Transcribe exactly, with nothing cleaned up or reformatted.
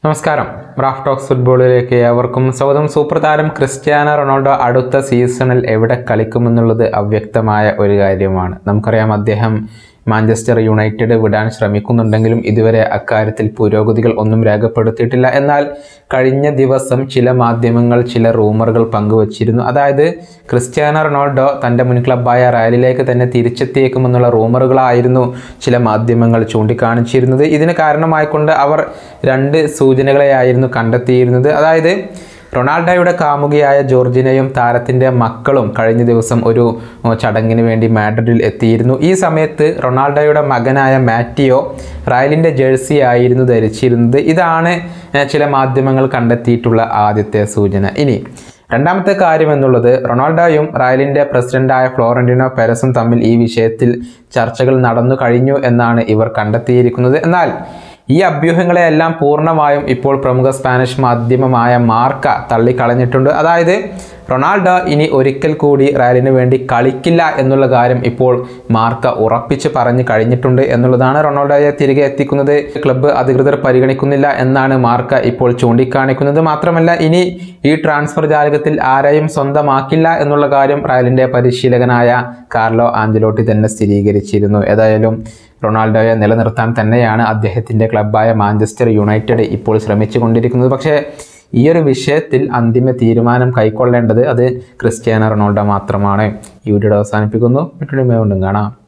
നമസ്കാരം. Raf talks ഫുട്ബോളിലേക്ക് ഏവർക്കും സ്വാഗതം. സൂപ്പർ താരം ക്രിസ്ത്യാനോ റൊണാൾഡോ അടുത്ത സീസണിൽ എവിടെ കളിക്കുമെന്നുള്ളത് അവ്യക്തമായ ഒരു കാര്യമാണ്. നമുക്കറിയാം, അദ്ദേഹം മാഞ്ചസ്റ്റർ യുണൈറ്റഡ് വിടാൻ ശ്രമിക്കുന്നുണ്ടെങ്കിലും ഇതുവരെ അക്കാര്യത്തിൽ പുരോഗതികൾ ഒന്നും രേഖപ്പെടുത്തിയിട്ടില്ല. എന്നാൽ കഴിഞ്ഞ ദിവസം ചില മാധ്യമങ്ങൾ ചില റൂമറുകൾ പങ്കുവച്ചിരുന്നു. അതായത് ക്രിസ്ത്യാനോ റൊണാൾഡോ തൻ്റെ മുൻ ക്ലബ്ബായ റയലിലേക്ക് തന്നെ തിരിച്ചെത്തിയേക്കുമെന്നുള്ള റൂമറുകളായിരുന്നു ചില മാധ്യമങ്ങൾ ചൂണ്ടിക്കാണിച്ചിരുന്നത്. ഇതിന് കാരണമായിക്കൊണ്ട് അവർ രണ്ട് സൂചനകളെയായിരുന്നു കണ്ടെത്തിയിരുന്നത്. അതായത് റൊണാൾഡോയുടെ കാമുകിയായ ജോർജിനയും താരത്തിൻ്റെ മക്കളും കഴിഞ്ഞ ദിവസം ഒരു ചടങ്ങിന് വേണ്ടി മാഡ്രിഡിൽ എത്തിയിരുന്നു. ഈ സമയത്ത് റൊണാൾഡോയുടെ മകനായ മാറ്റിയോ റയലിൻ്റെ ജേഴ്സി ആയിരുന്നു ധരിച്ചിരുന്നത്. ഇതാണ് ചില മാധ്യമങ്ങൾ കണ്ടെത്തിയിട്ടുള്ള ആദ്യത്തെ സൂചന. ഇനി രണ്ടാമത്തെ കാര്യം എന്നുള്ളത്, റൊണാൾഡോയും റയലിൻ്റെ പ്രസിഡന്റായ ഫ്ലോറന്റീനോ പെരസും തമ്മിൽ ഈ വിഷയത്തിൽ ചർച്ചകൾ നടന്നു കഴിഞ്ഞു എന്നാണ് ഇവർ കണ്ടെത്തിയിരിക്കുന്നത്. എന്നാൽ ഈ അഭ്യൂഹങ്ങളെയെല്ലാം പൂർണ്ണമായും ഇപ്പോൾ പ്രമുഖ സ്പാനിഷ് മാധ്യമമായ മാർക്ക തള്ളിക്കളഞ്ഞിട്ടുണ്ട്. അതായത് റൊണാൾഡോ ഇനി ഒരിക്കൽ കൂടി റയലിന് വേണ്ടി കളിക്കില്ല എന്നുള്ള കാര്യം ഇപ്പോൾ മാർക്ക ഉറപ്പിച്ച് പറഞ്ഞു കഴിഞ്ഞിട്ടുണ്ട് എന്നുള്ളതാണ്. റൊണാൾഡോയെ തിരികെ എത്തിക്കുന്നത് ക്ലബ്ബ് അധികൃതർ പരിഗണിക്കുന്നില്ല എന്നാണ് മാർക്ക ഇപ്പോൾ ചൂണ്ടിക്കാണിക്കുന്നത്. മാത്രമല്ല, ഇനി ഈ ട്രാൻസ്ഫർ ജാലകത്തിൽ ആരെയും സ്വന്തമാക്കില്ല എന്നുള്ള കാര്യം റയലിൻ്റെ പരിശീലകനായ കാർലോ ആഞ്ചലോട്ടി തന്നെ സ്ഥിരീകരിച്ചിരുന്നു. ഏതായാലും റൊണാൾഡോയെ നിലനിർത്താൻ തന്നെയാണ് അദ്ദേഹത്തിൻ്റെ ക്ലബ്ബായ മാഞ്ചസ്റ്റർ യുണൈറ്റഡ് ഇപ്പോൾ ശ്രമിച്ചു കൊണ്ടിരിക്കുന്നത്. പക്ഷേ ഈ ഒരു വിഷയത്തിൽ അന്തിമ തീരുമാനം കൈക്കൊള്ളേണ്ടത് അത് ക്രിസ്ത്യാനോ റൊണാൾഡോ മാത്രമാണ്. ഈ വീഡിയോ അവസാനിപ്പിക്കുന്നു. മറ്റൊരു വീണ്ടും കാണാം.